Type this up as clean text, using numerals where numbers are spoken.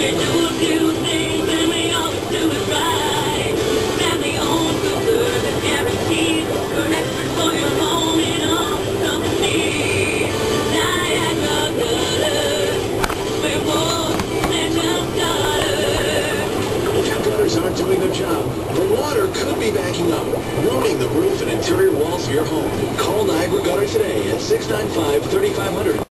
Aren't doing their job, the water could be backing up, ruining the roof and interior walls of your home. Call Niagara Gutter today at 695-3500.